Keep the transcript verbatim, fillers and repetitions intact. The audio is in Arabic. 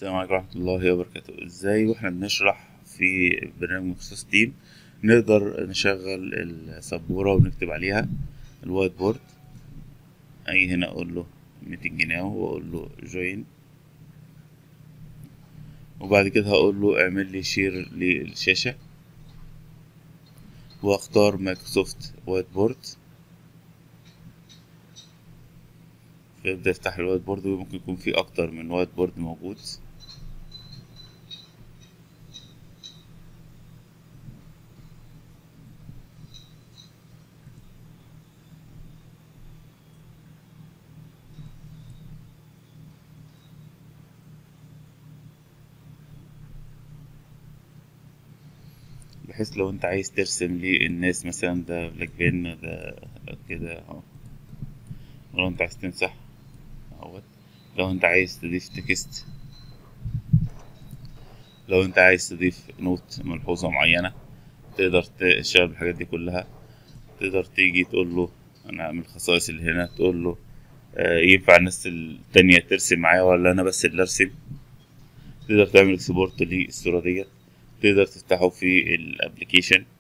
السلام عليكم ورحمة الله وبركاته. ازاي واحنا بنشرح في برنامج مخصوص تيم نقدر نشغل السبورة ونكتب عليها الوايت بورد. اي هنا اقول له ميتنج ناو واقول له جوين، وبعد كده هقول له اعمل لي شير للشاشة واختار مايكروسوفت وايت بورد، فيبدأ يفتح الوايت بورد. وممكن يكون في اكتر من وايت بورد موجود. بحيث لو انت عايز ترسم للناس مثلا ده بلاك بين ده كده اهو، ولو انت عايز تمسح اهوت، لو انت عايز تضيف تكست، لو انت عايز تضيف نوت ملحوظة معينة تقدر تشتغل بالحاجات دي كلها. تقدر تيجي تقول له انا من الخصائص اللي هنا، تقول له آه، ينفع الناس التانية ترسم معايا ولا انا بس اللي ارسم. تقدر تعمل اكسبورت للصورة ديت، تقدر تفتحه في الابليكيشن